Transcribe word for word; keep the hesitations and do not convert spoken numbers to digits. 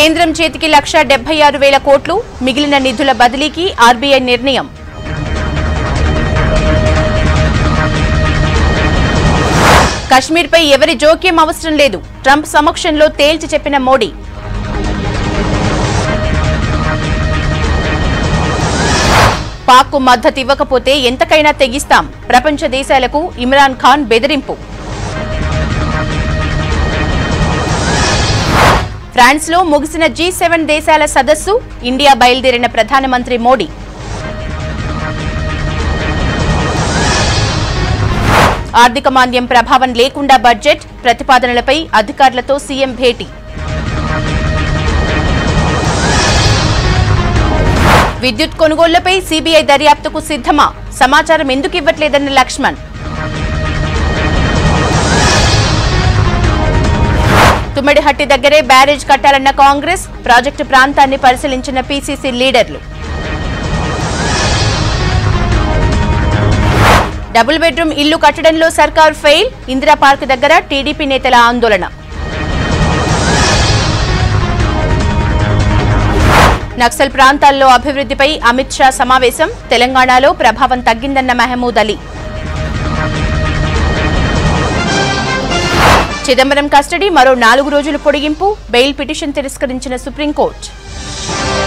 కేంద్రం చేతికి లక్ష డెబ్బై ఆరు వేల కోట్లు మిగిలిన నిధుల బదిలీకి ఆర్బీఐ నిర్ణయం. కశ్మీర్పై ఎవరి జోక్యం అవసరం లేదు, ట్రంప్ సమక్షంలో తేల్చి చెప్పిన మోడీ. పాక్కు మద్దతు ఇవ్వకపోతే ఎంతకైనా తెగిస్తాం, ప్రపంచ దేశాలకు ఇమ్రాన్ ఖాన్ బెదిరింపు. ఫ్రాన్స్లో ముగిసిన జీ సెవెన్ దేశాల సదస్సు, ఇండియా బయలుదేరిన ప్రధానమంత్రి మోడీ. ఆర్థిక మాంద్యం ప్రభావం లేకుండా బడ్జెట్, ప్రతిపాదనలపై అధికారులతో సీఎం భేటీ. విద్యుత్ కొనుగోళ్లపై సీబీఐ దర్యాప్తుకు సిద్ధమా, సమాచారం ఎందుకు ఇవ్వట్లేదన్న లక్ష్మణ్. తుమ్మిడిహట్టి దగ్గరే బ్యారేజ్ కట్టాలన్న కాంగ్రెస్, ప్రాజెక్టు ప్రాంతాన్ని పరిశీలించిన పీసీసీ లీడర్లు. డబుల్ బెడ్రూమ్ ఇల్లు కట్టడంలో సర్కార్ ఫెయిల్, ఇందిరా పార్క్ దగ్గర టీడీపీ నేతల ఆందోళన. నక్సల్ ప్రాంతాల్లో అభివృద్ధిపై అమిత్ షా సమావేశం, తెలంగాణలో ప్రభావం తగ్గిందన్న మహమూద్ అలీ. చిదంబరం కస్టడీ మరో నాలుగు రోజులు పొడిగింపు, బెయిల్ పిటిషన్ తిరస్కరించిన సుప్రీంకోర్టు.